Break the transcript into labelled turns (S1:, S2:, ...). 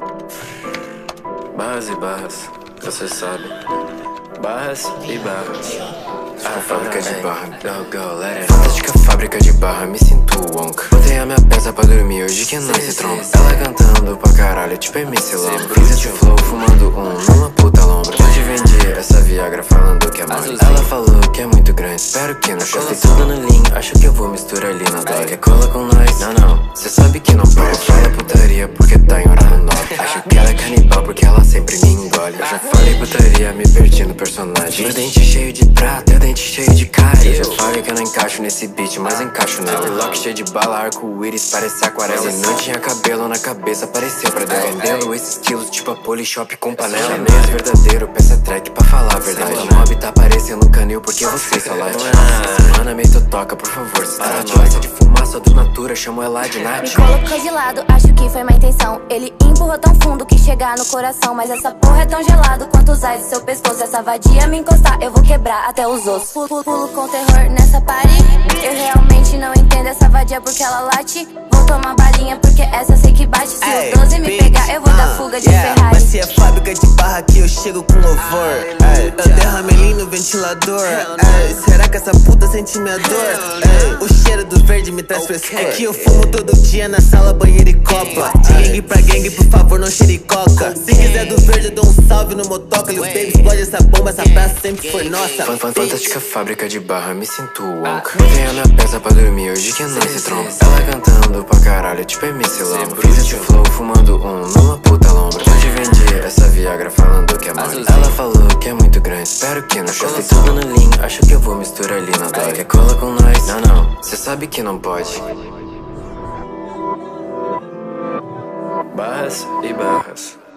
S1: Barras e barras, você sabe. Barras e barras. A fábrica de barra, go, let it. Fantástica fábrica de barra, me sinto wonka. Botei a minha peça pra dormir hoje que não se tromba. Ela cantando pra caralho, tipo MC Lomba. Fiz esse flow fumando numa puta lombra. Hoje vendi essa Viagra falando que é mole. Ela falou que é muito grande, espero que não chove. Tudo no lean, acho que eu vou misturar ali na dog. Quer cola com nós? Não, cê sabe que não pode. Fala putaria porque tá em horário nobre. Acho que ela é canibal porque ela sempre me engole. Eu já falei putaria, me perdi no personagem. Meu dente cheio de prata, dente cheio de cara. Eu já falei que eu não encaixo nesse beat, mas encaixo nele. Lock cheio de bala, arco-íris, parece aquarela. E não tinha cabelo na cabeça, pareceu pra Deus. Vendendo esses quilos tipo a Polishop com panela. Chamei as verdadeiro, peça track pra falar a verdade. O mob tá parecendo um canil porque você só late. Semana meio toca, por favor, se tá gosta de fumaça do Natura, chamo ela de Nath.
S2: Me colocou de lado, acho que foi má intenção. Ele empurrou tão fundo que chegar no coração. Mas essa porra é tão gelado quanto os ais do seu pescoço. Essa vadia me encostar, eu vou quebrar até os ossos. Pulo com terror nessa party. Eu realmente não entendo essa vadia porque ela late. Vou tomar balinha porque essa eu sei que bate. Se o 12 me pegar, eu vou dar fuga de Ferrari.
S3: Mas se é fábrica de barra aqui eu chego com louvor. Eu derramei lean no ventilador. Será que essa puta sente minha dor? O cheiro do verde me traz frescor. É que eu fumo todo dia na sala, banheiro e copa. De gangue pra gangue, por favor, não cheire coca. Se quiser do verde, eu dou um salve no motoca. Lil Baby explode essa bomba, essa praça sempre foi nossa.
S1: Fantástica fábrica de barra, me sinto wonka. Botei a minha peça pra dormir hoje que não se tromba. Ela cantando pra caralho, tipo MC Lomba. Fiz esse flow fumando numa puta lombra. Hoje vendi essa Viagra falando que é mole. Ela falou que é muito grande, espero que não chove. Tudo no lean, acho que eu vou misturar ali na dog. Quer cola com nós? Não, cê sabe que não pode. Barras e barras.